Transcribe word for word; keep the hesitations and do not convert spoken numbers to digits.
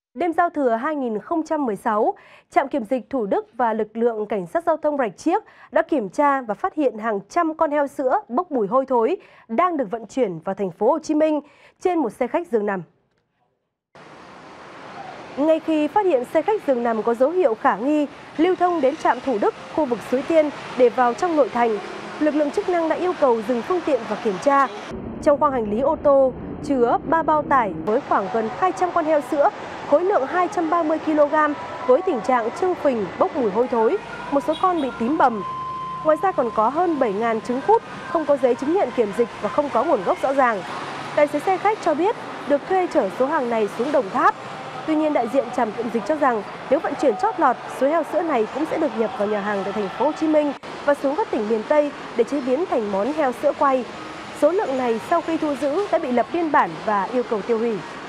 Đêm giao thừa hai nghìn không trăm mười sáu, trạm kiểm dịch Thủ Đức và lực lượng cảnh sát giao thông Rạch Chiếc đã kiểm tra và phát hiện hàng trăm con heo sữa bốc mùi hôi thối đang được vận chuyển vào thành phố Hồ Chí Minh trên một xe khách giường nằm. Ngay khi phát hiện xe khách giường nằm có dấu hiệu khả nghi lưu thông đến trạm Thủ Đức, khu vực Suối Tiên để vào trong nội thành, lực lượng chức năng đã yêu cầu dừng phương tiện và kiểm tra. Trong khoang hành lý ô tô chứa ba bao tải với khoảng gần hai trăm con heo sữa, khối lượng hai trăm ba mươi ki lô gam với tình trạng trương phình, bốc mùi hôi thối, một số con bị tím bầm. Ngoài ra còn có hơn bảy nghìn trứng cút không có giấy chứng nhận kiểm dịch và không có nguồn gốc rõ ràng. Tài xế xe khách cho biết được thuê chở số hàng này xuống Đồng Tháp. Tuy nhiên, đại diện trạm kiểm dịch cho rằng nếu vận chuyển chót lọt, số heo sữa này cũng sẽ được nhập vào nhà hàng tại thành phố Hồ Chí Minh và xuống các tỉnh miền Tây để chế biến thành món heo sữa quay. Số lượng này sau khi thu giữ đã bị lập biên bản và yêu cầu tiêu hủy.